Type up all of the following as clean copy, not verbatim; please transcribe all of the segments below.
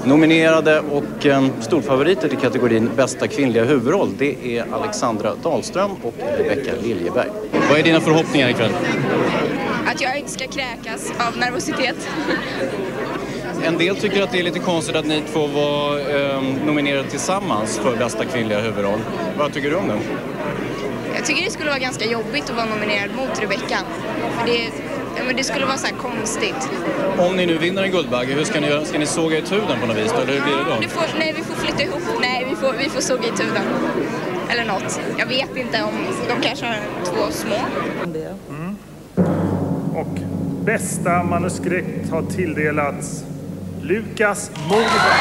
Nominerade och storfavoriter i kategorin bästa kvinnliga huvudroll, det är Alexandra Dahlström och Rebecca Liljeberg. Vad är dina förhoppningar ikväll? Att jag inte ska kräkas av nervositet. En del tycker att det är lite konstigt att ni två var nominerade tillsammans för bästa kvinnliga huvudroll. Vad tycker du om det? Jag tycker det skulle vara ganska jobbigt att vara nominerad mot Rebecca. För det skulle vara så här konstigt. Om ni nu vinner en Guldbagge, hur ska ni göra? Ska ni såga i tuden på något vis? Eller hur blir det då? Nej, vi får flytta ihop. Nej, vi får såga i tuden. Eller något. Jag vet inte om de kanske har 2 små. Mm. Och bästa manuskript har tilldelats Lukas Moberg.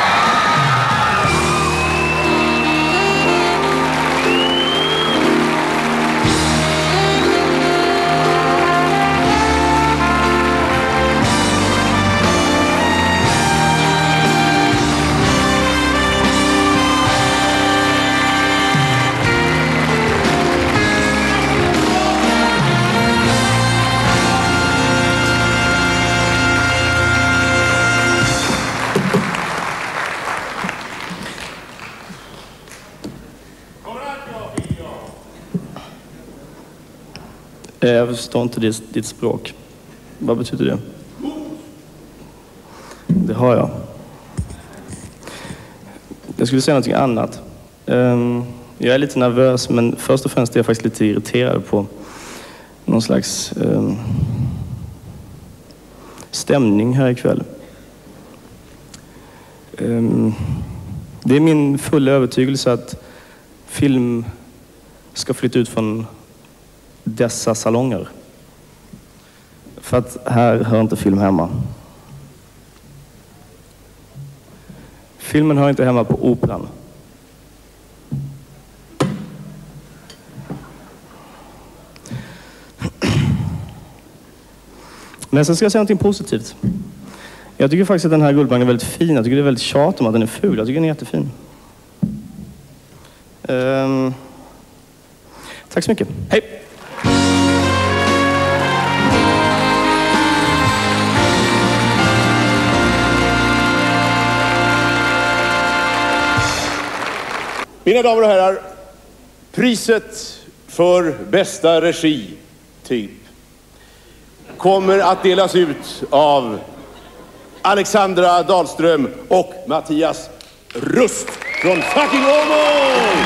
Jag förstår inte ditt språk. Vad betyder det? Det har jag. Jag skulle säga någonting annat. Jag är lite nervös, men först och främst är jag faktiskt lite irriterad på någon slags stämning här ikväll. Det är min fulla övertygelse att film ska flytta ut från dessa salonger. För att här hör inte film hemma. Filmen hör inte hemma på operan. Men sen ska jag säga någonting positivt. Jag tycker faktiskt att den här Guldbaggen är väldigt fin. Jag tycker det är väldigt tjat om att den är ful. Jag tycker den är jättefin. Tack så mycket. Hej! Mina damer och herrar, priset för bästa regi, typ, kommer att delas ut av Alexandra Dahlström och Mattias Rust från fucking Åmål!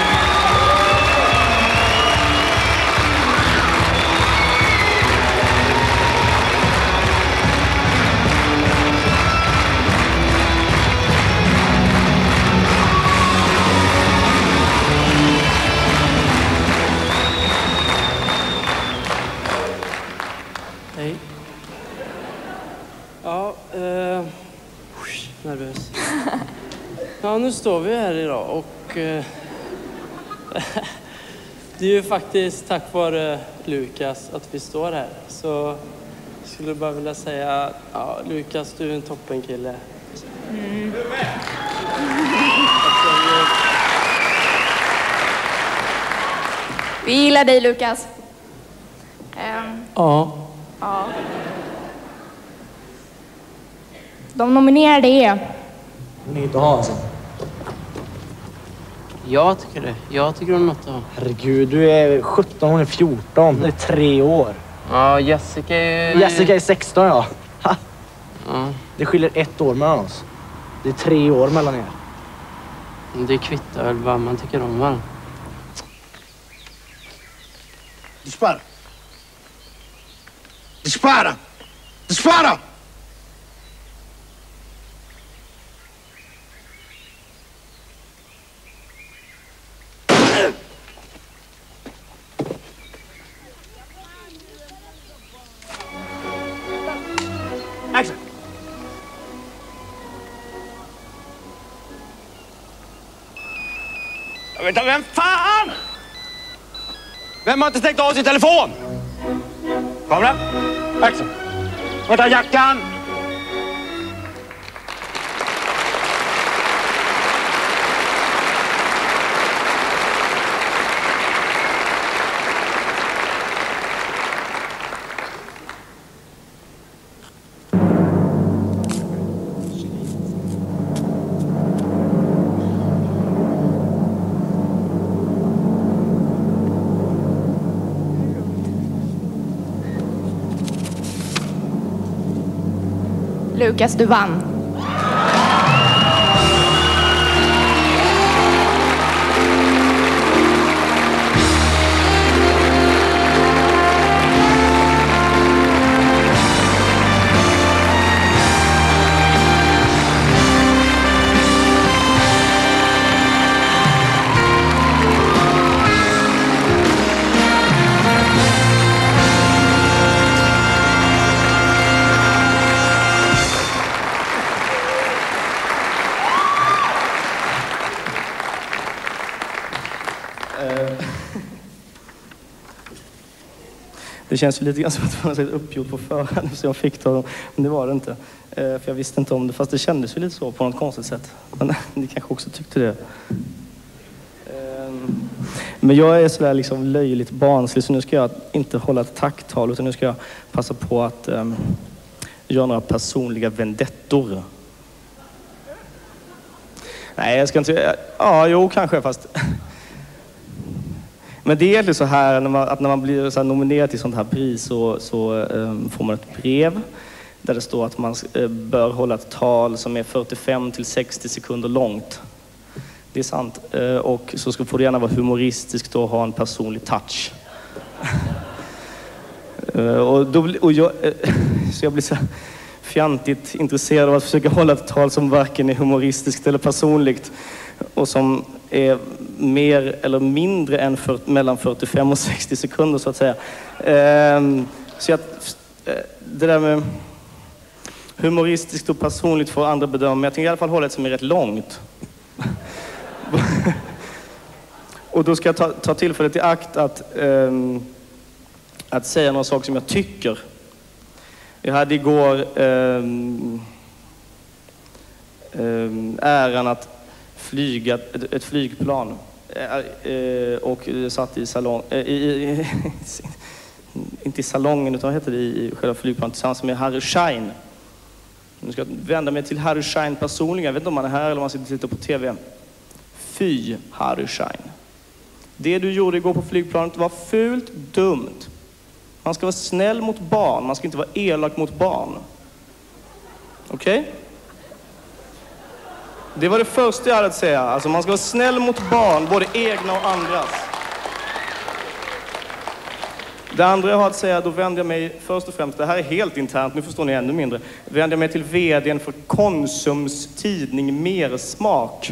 Hej. Ja, nervös. Ja, nu står vi här idag och det är ju faktiskt tack vare Lukas att vi står här. Så jag skulle bara vilja säga, ja, Lukas, du är en toppenkille. Mm. Vi gillar dig, Lukas. Ja. Ja. De nominerade är... Hon är inte att ha alltså. Jag tycker det. Jag tycker hon är något att ha. Herregud, du är 17, hon är 14. Det är 3 år. Ja, Jessica är 16, ja. Ha. Ja. Det skiljer 1 år mellan oss. Det är 3 år mellan er. Det kvittar väl vad man tycker om varandra. Dispara! Dispara! Dispara! Action! Jag vet inte, vem fan? Vem har inte stängt av sin telefon? Kamera, action! Vart är jackan? Lukas, du vann. Det känns ju lite grann som att det var något uppgjort på förhand så jag fick ta dem. Men det var det inte. För jag visste inte om det. Fast det kändes ju lite så på något konstigt sätt. Men ni kanske också tyckte det. Men jag är sådär liksom löjligt barnslig. Så nu ska jag inte hålla ett tacktal. Utan nu ska jag passa på att göra några personliga vendettor. Nej, jag ska inte... Ja, jo, kanske fast... Men det är egentligen så här när man blir så här nominerad till sånt här pris så får man ett brev där det står att man bör hålla ett tal som är 45 till 60 sekunder långt. Det är sant. Och så får det gärna vara humoristiskt och ha en personlig touch. Så jag blir så fjantigt intresserad av att försöka hålla ett tal som varken är humoristiskt eller personligt och som är mer eller mindre än mellan 45 och 60 sekunder så att säga. Så det där med humoristiskt och personligt får andra bedöma, men jag tänker i alla fall hålla ett som är rätt långt. Och då ska jag ta tillfället i akt att säga några saker som jag tycker. Jag hade igår äran att flyga ett flygplan och satt i salong inte i salongen utan vad heter det i själva flygplanet tillsammans med Harry Schein. Nu ska jag vända mig till Harry Schein personligen. Jag vet inte om han är här eller om han sitter och tittar på TV. Fy, Harry Schein. Det du gjorde igår på flygplanet var fult dumt. Man ska vara snäll mot barn. Man ska inte vara elak mot barn. Okej? Okay? Det var det första jag hade att säga. Alltså man ska vara snäll mot barn, både egna och andras. Det andra jag har att säga, då vänder jag mig först och främst, det här är helt internt, nu förstår ni ännu mindre. Vänder jag mig till vdn för Konsums tidning Mersmak.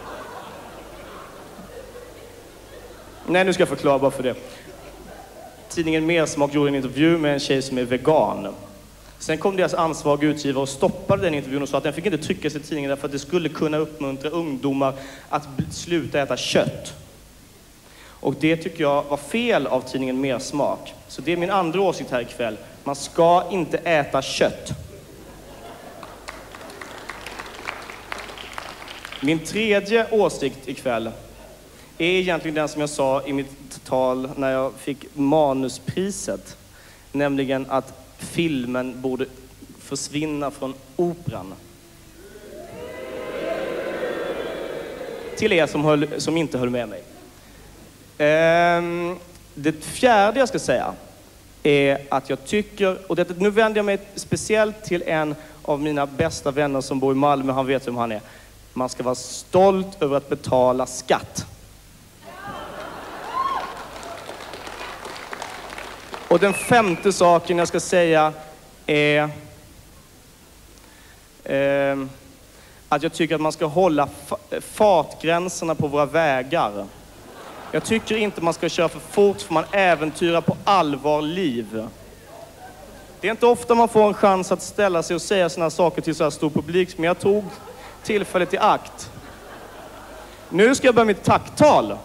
Nej, nu ska jag förklara bara för det. Tidningen Mersmak gjorde en intervju med en tjej som är vegan. Sen kom deras ansvarig utgivare och stoppade den intervjun och sa att den fick inte tryckas i tidningen därför att det skulle kunna uppmuntra ungdomar att sluta äta kött. Och det tycker jag var fel av tidningen Mersmak. Så det är min andra åsikt här ikväll. Man ska inte äta kött. Min tredje åsikt ikväll är egentligen den som jag sa i mitt tal när jag fick manuspriset. Nämligen att filmen borde försvinna från operan. Till er som inte höll med mig. Det fjärde jag ska säga är att jag tycker, och nu vänder jag mig speciellt till en av mina bästa vänner som bor i Malmö, han vet vem han är. Man ska vara stolt över att betala skatt. Och den femte saken jag ska säga är att jag tycker att man ska hålla fartgränserna på våra vägar. Jag tycker inte man ska köra för fort för man äventyrar på allvar liv. Det är inte ofta man får en chans att ställa sig och säga såna saker till så här stor publik, men jag tog tillfället i akt. Nu ska jag börja mitt tacktal.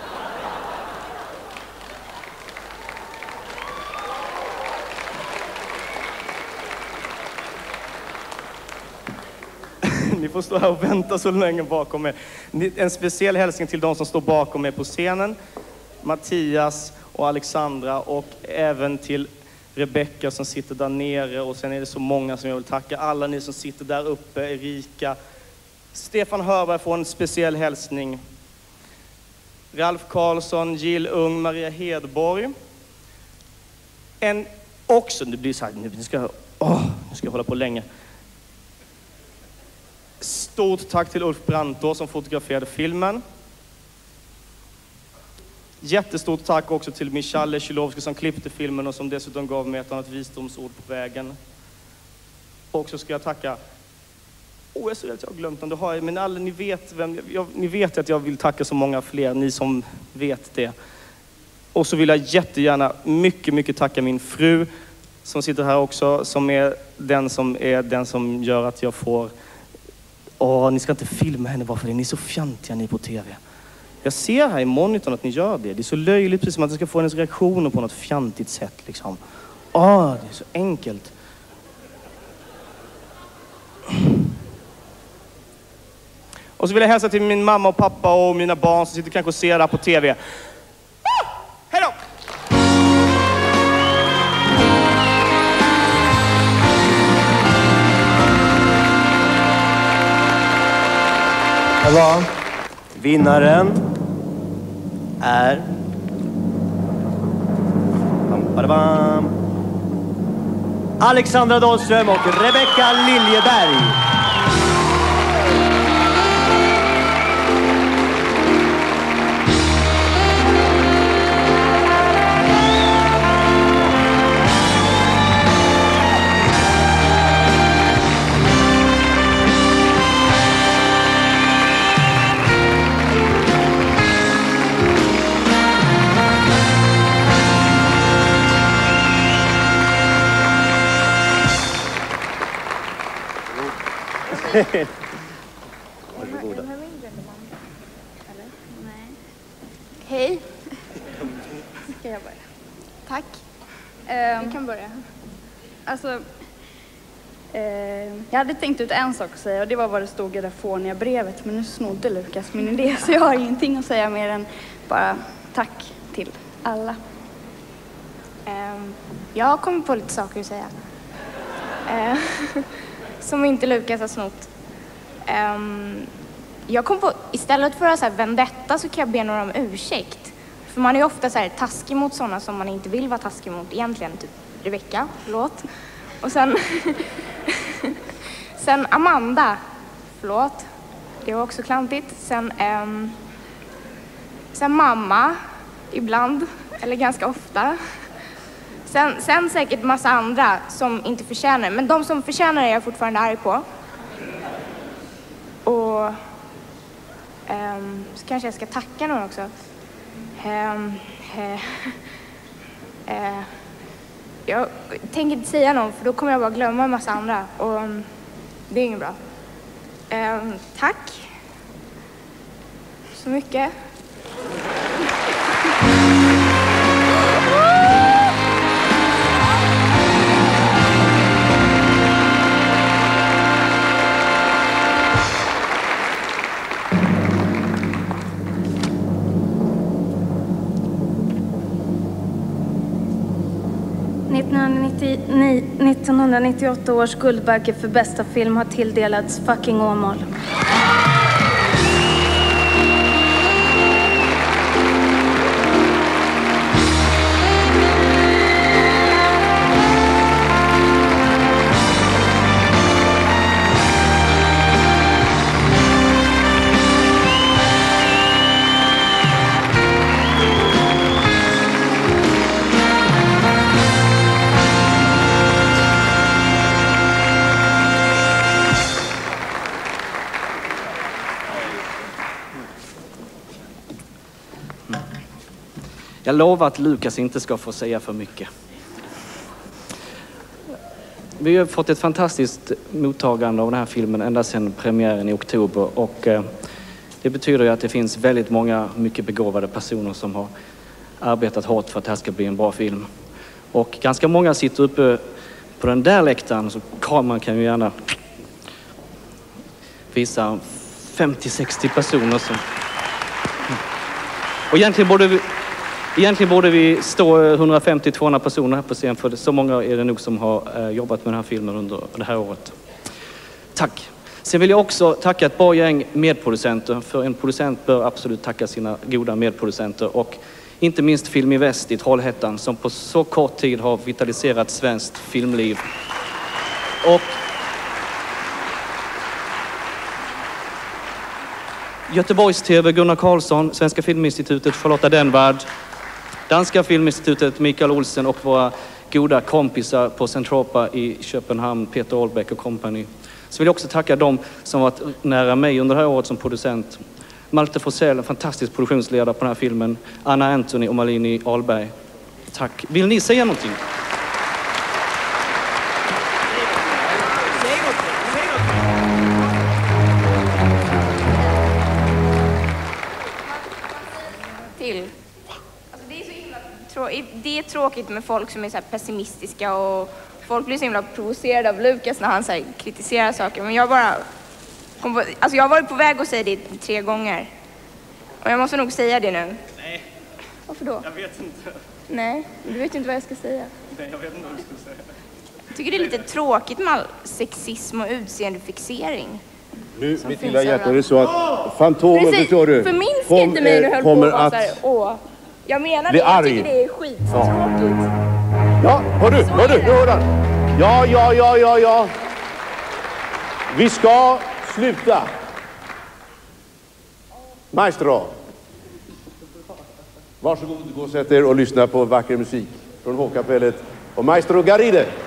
Ni får stå här och vänta så länge bakom mig. En speciell hälsning till de som står bakom mig på scenen. Mattias och Alexandra och även till Rebecca som sitter där nere. Och sen är det så många som jag vill tacka. Alla ni som sitter där uppe, Erika. Stefan Hörberg får en speciell hälsning. Ralf Karlsson, Jill Ung, Maria Hedborg. Det blir så här, nu ska jag hålla på länge. Stort tack till Ulf Brantå som fotograferade filmen. Jättestort tack också till Michalle Chilovski som klippte filmen och som dessutom gav mig ett annat visdomsord på vägen. Och så ska jag tacka... jag är så rädd att jag har glömt om det har jag, men alla, ni vet att jag vill tacka så många fler, ni som vet det. Och så vill jag jättegärna mycket tacka min fru som sitter här också, som är den som gör att jag får... ni ska inte filma henne bara för det, ni är så fjantiga ni på tv. Jag ser här i monitorn att ni gör det. Det är så löjligt, precis som att jag ska få hennes reaktioner på något fjantigt sätt liksom. Det är så enkelt. Och så vill jag hälsa till min mamma och pappa och mina barn som sitter kanske och ser det här på tv. Hej då! Hallå? Vinnaren är... Alexandra Dahlström och Rebecka Liljeberg. Varsågoda. Hej. Ska jag börja? Tack. Vi kan börja. Alltså, jag hade tänkt ut en sak att säga och det var vad det stod i det fåniga brevet. Men nu snodde Lukas min idé så jag har ingenting att säga mer än bara tack till alla. Jag har kommit på lite saker att säga. Som inte Lukas har snott. Jag kom på, istället för att så här vendetta så kan jag be några om ursäkt. För man är ju ofta så här taskig mot sådana som man inte vill vara taskig mot egentligen. Typ Rebecka, förlåt. Och sen... sen Amanda, förlåt. Det var också klantigt. Sen mamma, ibland. Eller ganska ofta. Sen säkert massa andra som inte förtjänar. Men de som förtjänar är jag fortfarande arg på. Och så kanske jag ska tacka någon också. Jag tänker inte säga någon för då kommer jag bara glömma en massa andra. Och det är inget bra. Tack så mycket. Nej, 1998 års Guldbagge för bästa film har tilldelats Fucking Åmål. Jag lovar att Lukas inte ska få säga för mycket. Vi har fått ett fantastiskt mottagande av den här filmen ända sedan premiären i oktober. Och det betyder ju att det finns väldigt många mycket begåvade personer som har arbetat hårt för att det här ska bli en bra film. Och ganska många sitter uppe på den där läktaren, så kameran kan ju gärna visa 50-60 personer som... Och egentligen borde vi stå 150-200 personer här på scen, för så många är det nog som har jobbat med den här filmen under det här året. Tack! Sen vill jag också tacka ett bra gäng medproducenter, för en producent bör absolut tacka sina goda medproducenter, och inte minst Film i Väst i Trollhättan som på så kort tid har vitaliserat svenskt filmliv. Göteborgs TV, Gunnar Karlsson, Svenska Filminstitutet, Charlotta Denvard, Danska Filminstitutet, Mikael Olsen och våra goda kompisar på Centropa i Köpenhamn, Peter Olbeck och company. Så vill jag också tacka dem som varit nära mig under det här året som producent. Malte Forsell, en fantastisk produktionsledare på den här filmen. Anna Anthony och Malini Ahlberg. Tack. Vill ni säga någonting? Till. Alltså det är så himla det är tråkigt med folk som är så här pessimistiska och folk blir så himla provocerade av Lukas när han så här kritiserar saker. Men jag har varit på väg att säga det 3 gånger. Och jag måste nog säga det nu. Nej. Varför då? Jag vet inte. Nej, du vet inte vad jag ska säga. Nej, jag vet inte vad du ska säga. Jag tycker det är lite tråkigt med all sexism och utseendefixering. Nu, mitt lilla hjärta, är det så att Fantomen, förstår du, förminska inte mig nu höll på att... Åh. Jag menar det, jag tycker det är skittråkigt. Ja, hör du, nu hör han. Ja. Vi ska sluta. Maestro. Varsågod, gå och sätt er och lyssna på vacker musik från Hovkapellet och Maestro Garride.